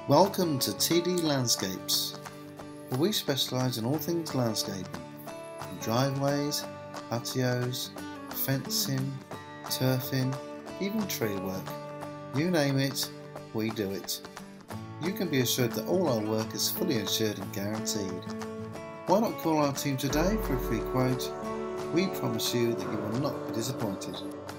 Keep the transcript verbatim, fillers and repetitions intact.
Welcome to T D Landscapes, where we specialise in all things landscaping, from driveways, patios, fencing, turfing, even tree work. You name it, we do it. You can be assured that all our work is fully insured and guaranteed. Why not call our team today for a free quote? We promise you that you will not be disappointed.